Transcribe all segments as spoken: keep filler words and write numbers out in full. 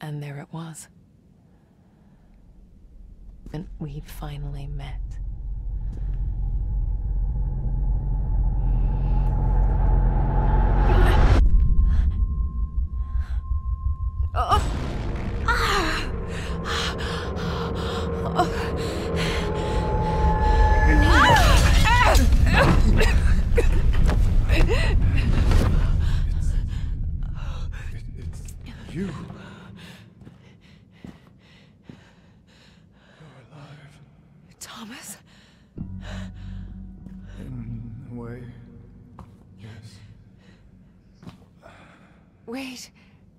And there it was. And we'd finally met. You. Thomas? In a way, yes. Wait.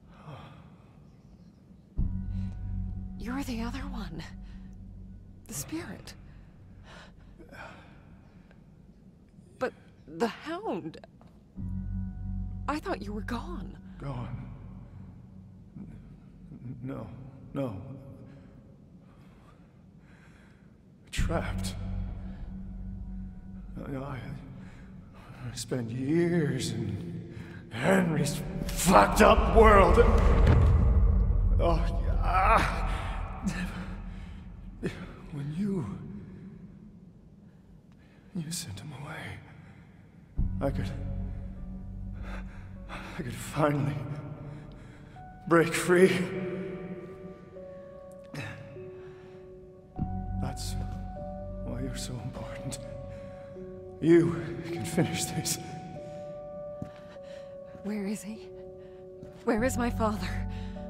You're the other one. The spirit. But the Hound... I thought you were gone. Gone. No, no. Trapped. I, I, I spent years in Henry's fucked up world. Oh, ah. When you... you sent him away, I could... I could finally break free. That's why you're so important. You can finish this. Where is he? Where is my father?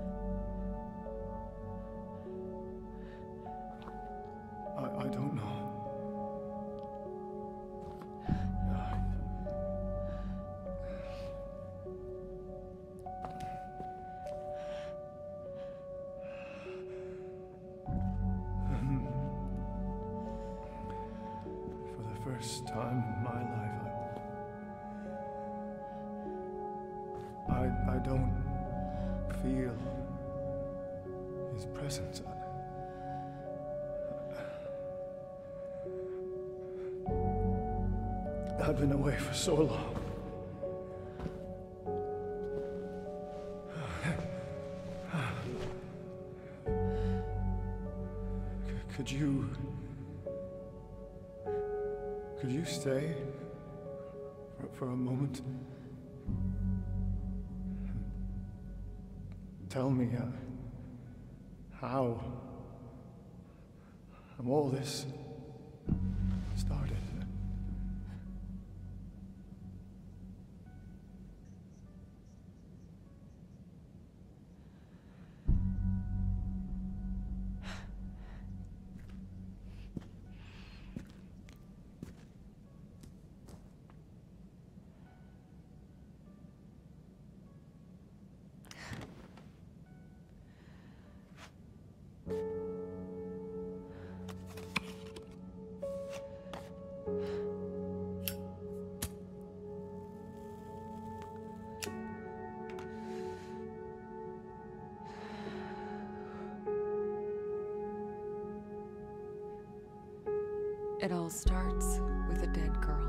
I, I don't know. First time in my life, I, I, I don't feel his presence. I, I've been away for so long. Could you... Could you stay for, for a moment? Tell me uh, how all this started. It all starts with a dead girl.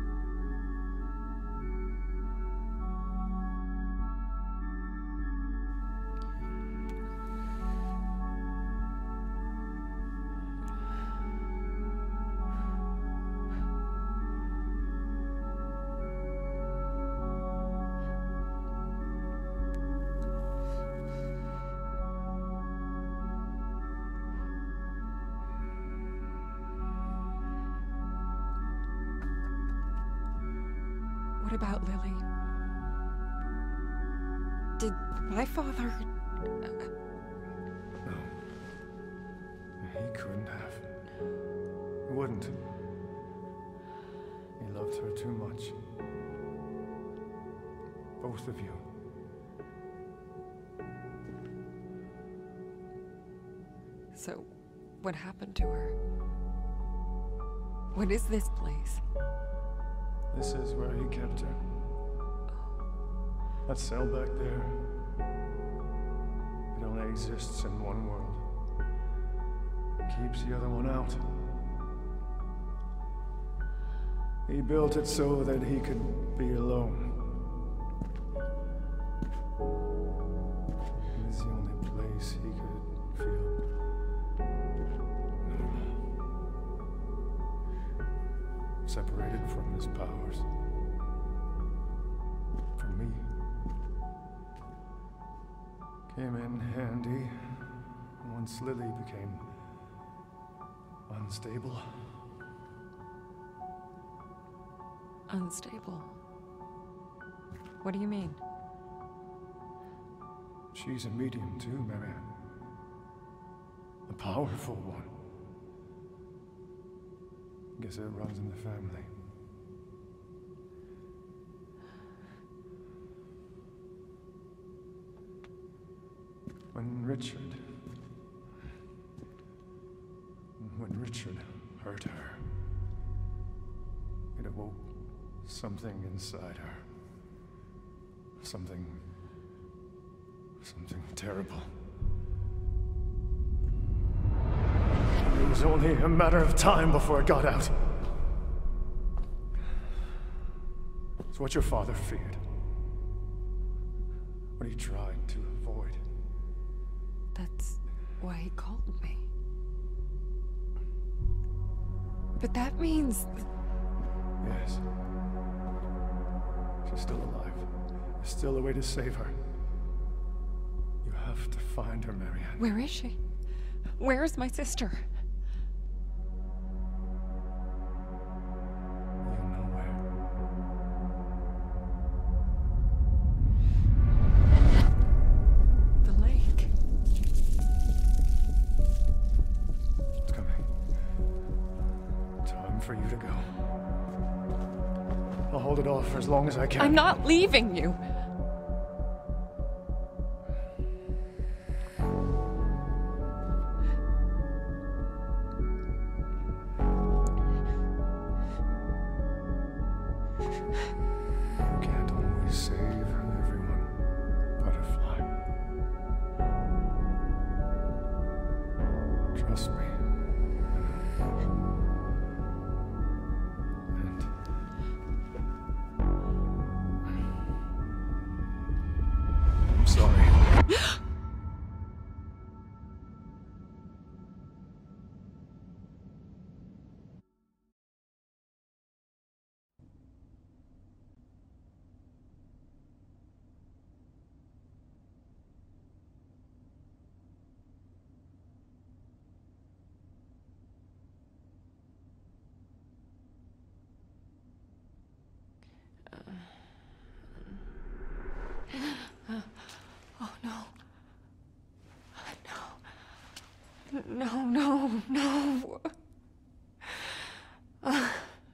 What about Lily? Did my father... No. He couldn't have. He wouldn't. He loved her too much. Both of you. So, what happened to her? What is this place? This is where he kept her. That cell back there, it only exists in one world. It keeps the other one out. He built it so that he could be alone. It is the only place peace he could feel. Normal. Separated from his powers. For me. Came in handy once Lily became unstable. Unstable? What do you mean? She's a medium too, Marianne. A powerful one. Guess it runs in the family. When Richard... When Richard hurt her, it awoke something inside her. Something... Something terrible. It was only a matter of time before it got out. It's what your father feared. What he tried to avoid. That's why he called me. But that means... Yes. She's still alive. There's still a way to save her. You have to find her, Marianne. Where is she? Where is my sister? You know where. The lake. It's coming. Time for you to go. I'll hold it off for as long as I can. I'm not leaving you. You can't always save everyone, Butterfly. Trust me. And... I'm sorry. Oh, no. No. No, no, no. Uh.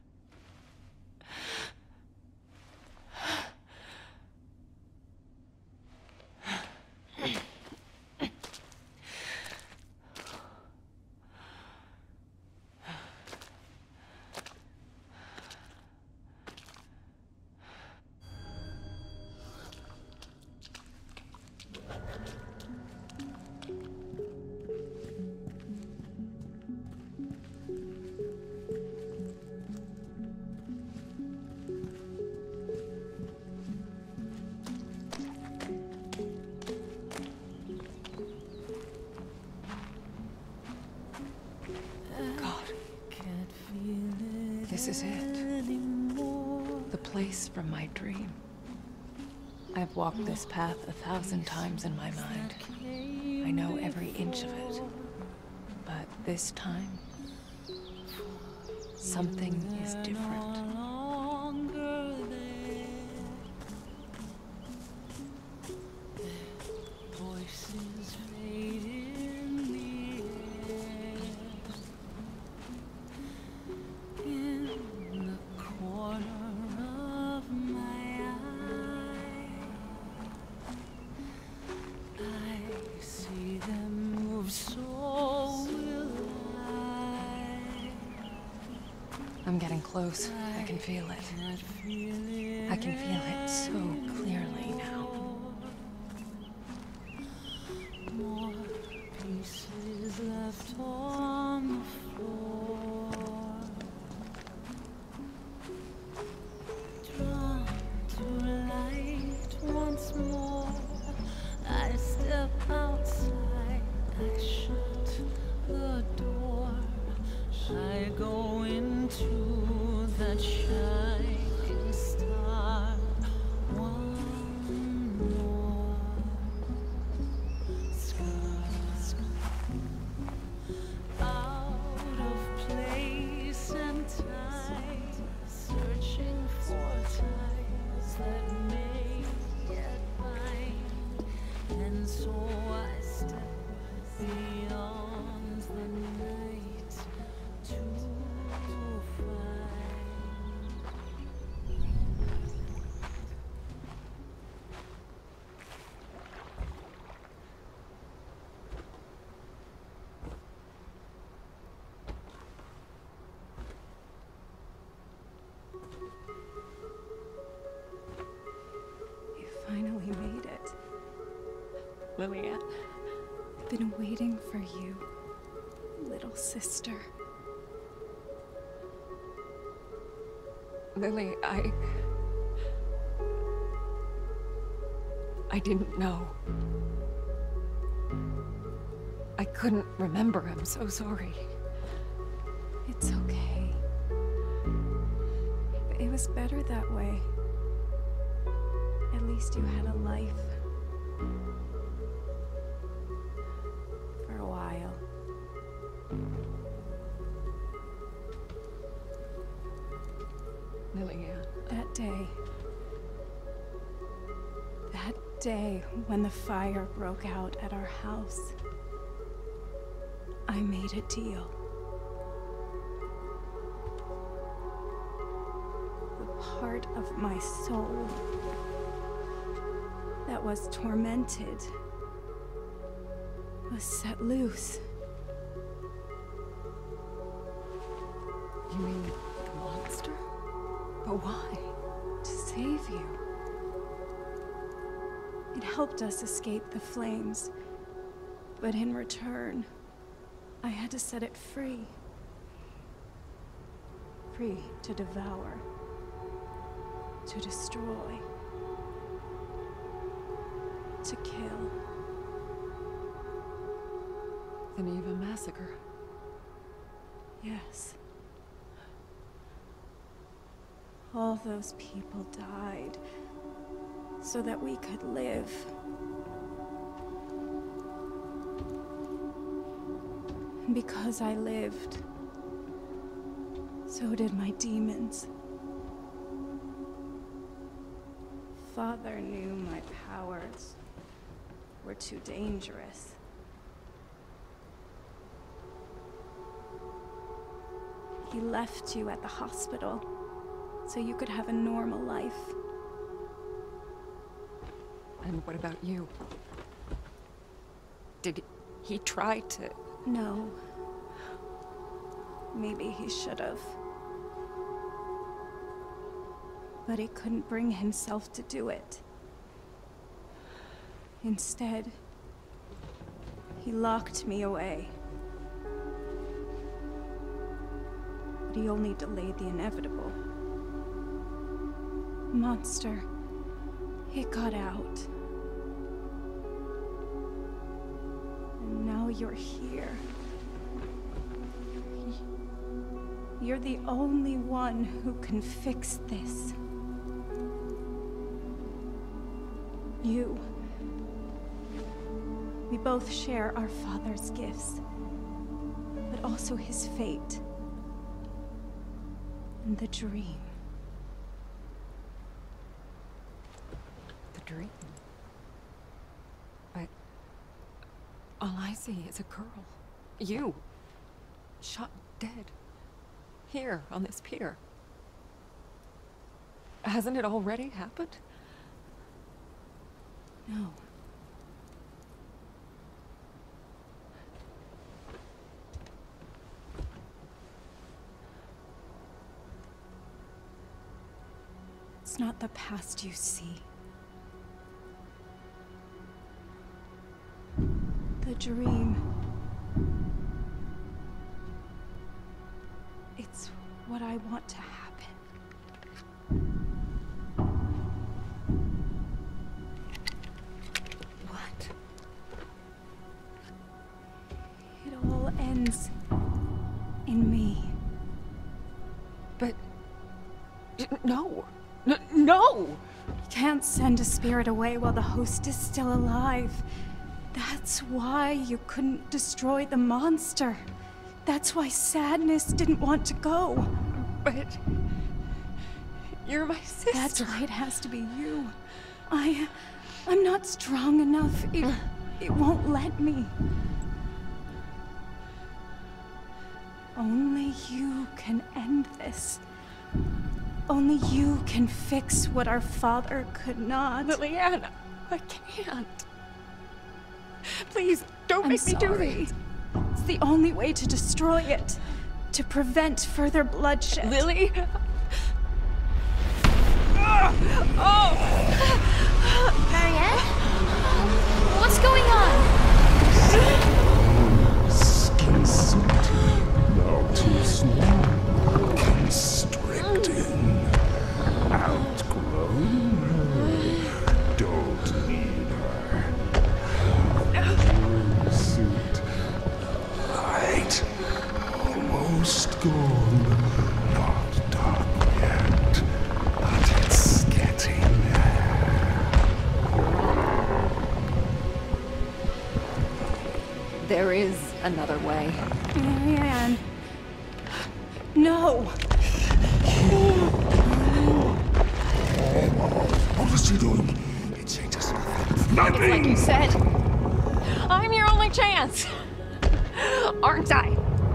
This is it. The place from my dream. I've walked this path a thousand times in my mind. I know every inch of it. But this time, something is different. I'm getting close. I can feel it. I can feel it so clearly now. More pieces left on the floor. Drawn to light once more. I step outside. Lilianne. I've been waiting for you, little sister. Lily, I... I didn't know. I couldn't remember. I'm so sorry. It's okay. It was better that way. At least you had a life. For a while. Lilianne. That day. That day when the fire broke out at our house. I made a deal. The part of my soul that was tormented was set loose. You mean the monster? But why? To save you. It helped us escape the flames, but in return, I had to set it free. Free to devour, to destroy, to kill. The Neva massacre. Yes. All those people died so that we could live. And because I lived, so did my demons. Father knew my powers were too dangerous. He left you at the hospital so you could have a normal life. And what about you? Did he try to... No. Maybe he should have. But he couldn't bring himself to do it. Instead, he locked me away. But he only delayed the inevitable. Monster, it got out. And now you're here. You're the only one who can fix this. You. We both share our father's gifts, but also his fate. And the dream. The dream? But... all I see is a girl. You. Shot dead. Here, on this pier. Hasn't it already happened? No. It's not the past you see. The dream. It's what I want to happen. What? It all ends in me. But... no! N no! You can't send a spirit away while the host is still alive. That's why you couldn't destroy the monster. That's why Sadness didn't want to go. But... you're my sister. That's why it has to be you. I... I'm not strong enough. It... it won't let me. Only you can end this. Only you can fix what our father could not. Lilianne, I can't. Please, don't I'm make me do sorry. this. It's the only way to destroy it. To prevent further bloodshed. Lily? Oh! Marianne? What's going on? dawn. Not dark yet, but it's getting there. There is another way. Marianne. No. What is she doing? It changes nothing. It's like you said. I'm your only chance. Aren't I?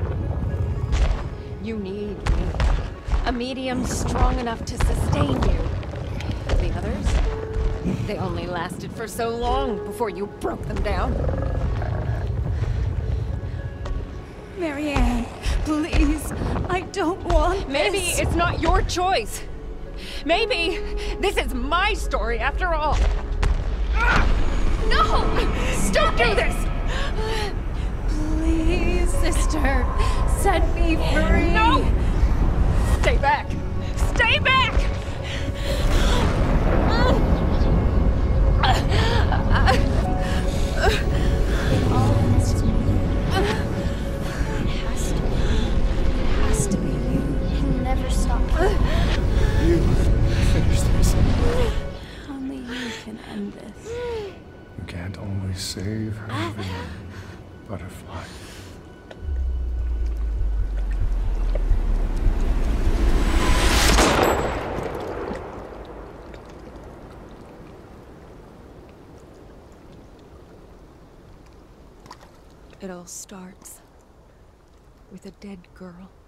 You need me. A medium strong enough to sustain you. The others? They only lasted for so long before you broke them down. Marianne, please. I don't want Maybe this. it's not your choice. Maybe this is my story after all. No! Don't do this! Please, sister. Set me free. No! Stay back! Stay back! All this to me. It has to be. It has to be you. He'll never stop. You finish this. Only you can end this. You can't always save her villain, Butterfly. It all starts with a dead girl.